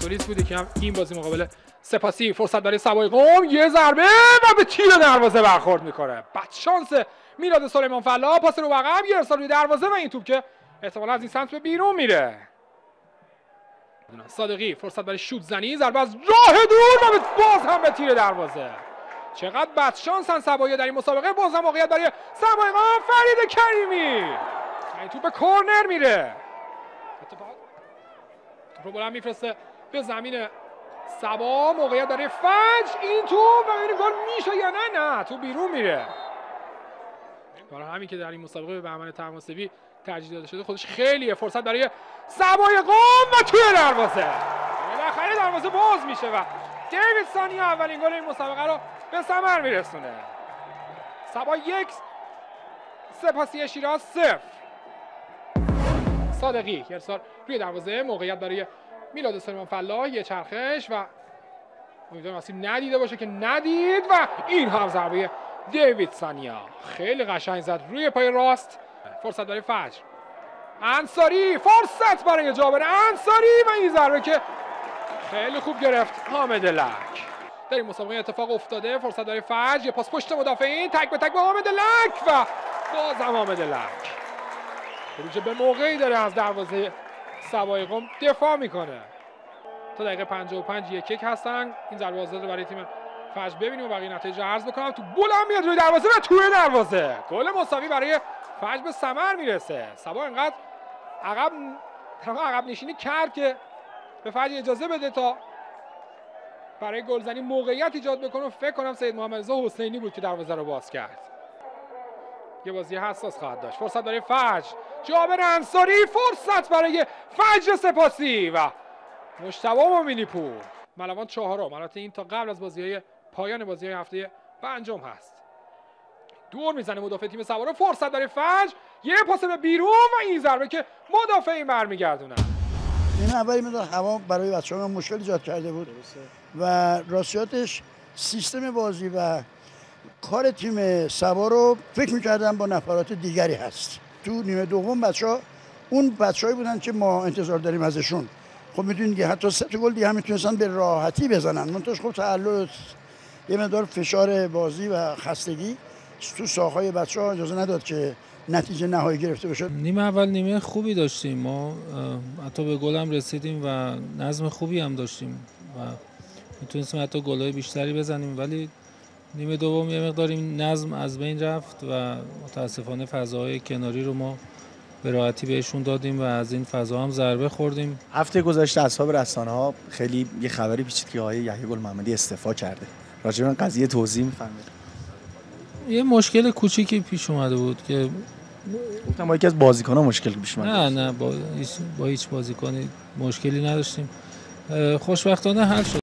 پرسپولیس بوده که هم این بازی مقابل سپاسی. فرصت برای سوای قم، یه ضربه و به تیر دروازه برخورد میکنه. بدشانس میلاد سلیمان فلاح، پاس رو عقب، یه ارسال روی دروازه و این توپ که احتمالاً از این سمت به بیرون میره. صادقی فرصت برای شوت زنی، ضربه از راه دور و باز هم به تیر دروازه. چقدر بدشانسن سبایی در این مسابقه. باز هم موقعیت برای سبایی قم، فرید کریمی، این توپ به کورنر میره. توپ رو بلند میفرسته به زمین سبا، موقعیت برای فجر، این توپ و این گل میشه یا نه تو بیرون میره. برای همین که در این مسابقه به بهمن طهماسبی ترجیح داده شده خودش خیلیه. فرصت برای سبای قم و توی دروازه، بالاخره دروازه باز میشه و دیوید سانیا اولین گل این مسابقه رو به ثمر میرسونه. سبا 1، سپاسی شیراز 0. صادقی ارسال روی دروازه، موقعیت برای میلاد سلیمان فلاح، یه چرخش و امیدوارم آسیب ندیده باشه که ندید و این هم ضربه دیوید سانیا خیلی قشنگ زد روی پای راست. فرصت برای فجر، انصاری، فرصت برای جابر انصاری و این ضربه که خیلی خوب گرفت حامد لک. در این مسابقه اتفاق افتاده. فرصت برای فجر، یه پاس پشت مدافعین، تک به تک به حامد لک و باز هم حامد لک خروج به موقعی داره از دروازه سبای قم دفاع میکنه. تا دقیقه 55 1-1 هستن. این ضربه آزاد رو برای تیم فجر ببینیم و بقیه نتایج عرض بکنم. تو بلند میاد روی دروازه و توی دروازه گل مساوی برای فجر به ثمر میرسه. سبا انقدر عقب نشینی کرد که به فجر اجازه بده تا برای گلزنی موقعیت ایجاد بکنه. فکر کنم سید محمد رضا حسینی بود که دروازه رو باز کرد. یه بازی حساس خواهد داشت. فرصت برای فجر، جابر انصاری، فرصت برای فجر سپاسی و مجتبی مومنی‌پور. ملوان 4م. البته این تا قبل از بازی‌های پایان بازی‌های هفته پنجم هست. دور میزنه مدافع تیم سواره. فرصت برای فجر، یه پاس به بیرون و این ضربه که مدافعین برمیگردونن. این اولی مدار هوا برای بچه‌ها مشکل ایجاد کرده بود و راستیاتش سیستم بازی و کار تیم سبا رو فکر می‌کردم با نفرات دیگری هست. تو نیمه دوم بچه‌ها اون بچه‌هایی بودن که ما انتظار داریم ازشون. خب میدونید که حتی 3 گل دیگه هم میتونستن به راحتی بزنن. منتها خب تعلل یه مقدار فشار بازی و خستگی تو ساق‌های بچه‌ها اجازه نداد که نتیجه نهایی گرفته بشه. نیمه اول نیمه خوبی داشتیم، ما حتی به گل هم رسیدیم و نظم خوبی هم داشتیم و میتونستیم حتی گل‌های بیشتری بزنیم، ولی نیمه دوم یه مقدار این نظم از بین رفت و متاسفانه فضاهای کناری رو ما به راحتی بهشون دادیم و از این فضا هم ضربه خوردیم. هفته گذشته اصحاب رسانه‌ها خیلی یه خبری پیچید که آقای یحیی گل‌محمدی استعفا کرده. راجع به این قضیه توضیح می‌فرمایید؟ یه مشکل کوچیکی پیش اومده بود که گفتم با یکی از بازیکن‌ها مشکل پیش اومده. نه با هیچ بازیکنی مشکلی نداشتیم. خوشبختانه حل شد.